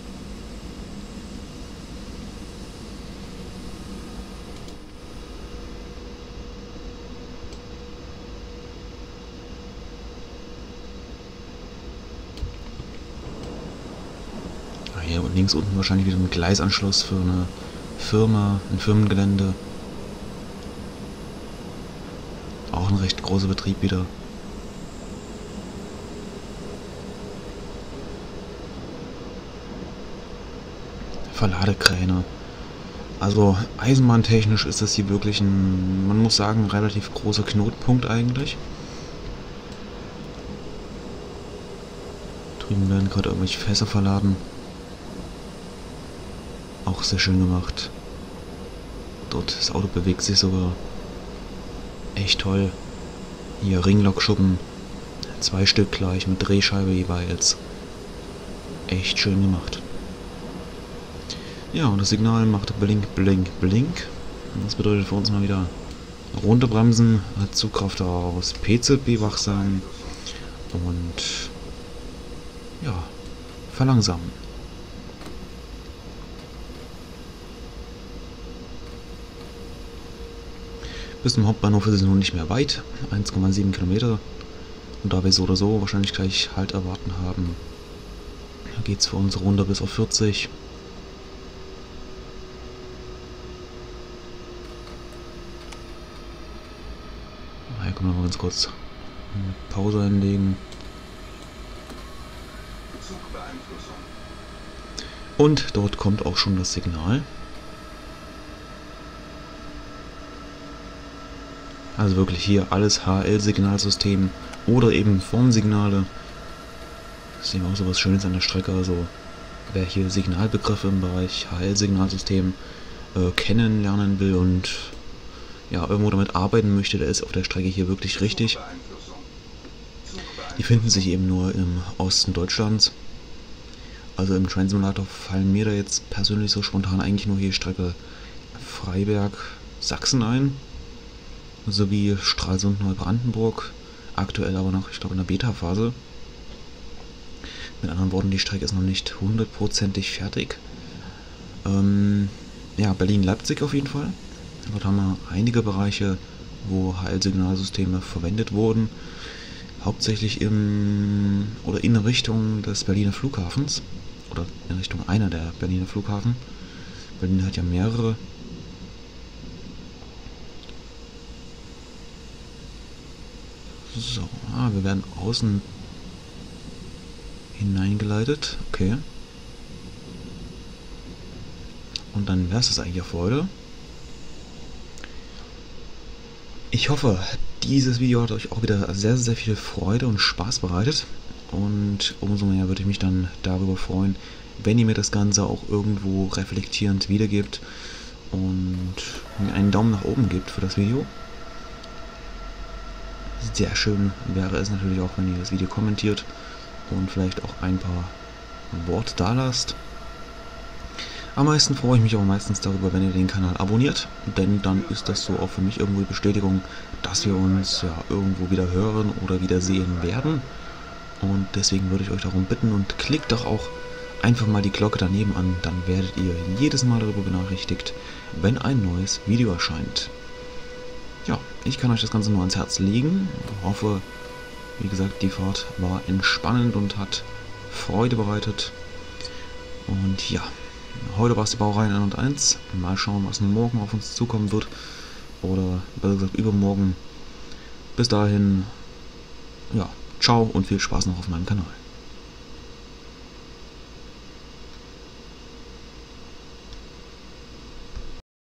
Hier und links unten wahrscheinlich wieder ein Gleisanschluss für eine Firma, ein Firmengelände. Auch ein recht großer Betrieb wieder. Verladekräne. Also eisenbahntechnisch ist das hier wirklich ein, man muss sagen, ein relativ großer Knotenpunkt eigentlich. Drüben werden gerade irgendwelche Fässer verladen. Auch sehr schön gemacht. Dort, das Auto bewegt sich sogar. Echt toll. Hier Ringlokschuppen. Zwei Stück gleich mit Drehscheibe jeweils. Echt schön gemacht. Ja, und das Signal macht Blink, Blink, Blink. Und das bedeutet für uns mal wieder runterbremsen, Zugkraft daraus, P Z B wach sein und ja, verlangsamen. Bis zum Hauptbahnhof ist es nun nicht mehr weit, eins Komma sieben Kilometer. Und da wir so oder so wahrscheinlich gleich Halt erwarten haben, geht es für uns runter bis auf vierzig. Hier können wir mal ganz kurz eine Pause einlegen. Und dort kommt auch schon das Signal. Also wirklich hier alles H L-Signalsystem oder eben Formsignale. Das ist eben auch so was Schönes an der Strecke. Also wer hier Signalbegriffe im Bereich H L-Signalsystem äh, kennenlernen will und ja, irgendwo damit arbeiten möchte, der ist auf der Strecke hier wirklich richtig. Die finden sich eben nur im Osten Deutschlands. Also im Train Simulator fallen mir da jetzt persönlich so spontan eigentlich nur hier Strecke Freiberg-Sachsen ein. Sowie Stralsund-Neubrandenburg. Aktuell aber noch, ich glaube, in der Beta-Phase. Mit anderen Worten, die Strecke ist noch nicht hundertprozentig fertig. Ähm, ja, Berlin-Leipzig auf jeden Fall. Dort haben wir einige Bereiche, wo H L-Signalsysteme verwendet wurden. Hauptsächlich im oder in Richtung des Berliner Flughafens. Oder in Richtung einer der Berliner Flughafen. Berlin hat ja mehrere. So, ah, wir werden außen hineingeleitet. Okay. Und dann wäre es das eigentlich auch für heute. Ich hoffe, dieses Video hat euch auch wieder sehr, sehr viel Freude und Spaß bereitet. Und umso mehr würde ich mich dann darüber freuen, wenn ihr mir das Ganze auch irgendwo reflektierend wiedergebt und mir einen Daumen nach oben gebt für das Video. Sehr schön wäre es natürlich auch, wenn ihr das Video kommentiert und vielleicht auch ein paar Worte da lasst. Am meisten freue ich mich aber meistens darüber, wenn ihr den Kanal abonniert, denn dann ist das so auch für mich irgendwo die Bestätigung, dass wir uns ja irgendwo wieder hören oder wieder sehen werden. Und deswegen würde ich euch darum bitten und klickt doch auch einfach mal die Glocke daneben an, dann werdet ihr jedes Mal darüber benachrichtigt, wenn ein neues Video erscheint. Ja, ich kann euch das Ganze nur ans Herz legen. Ich hoffe, wie gesagt, die Fahrt war entspannend und hat Freude bereitet. Und ja, Heute war es die Baureihe hunderteins. Mal schauen, was morgen auf uns zukommen wird. Oder besser gesagt übermorgen. Bis dahin, ja, ciao und viel Spaß noch auf meinem Kanal.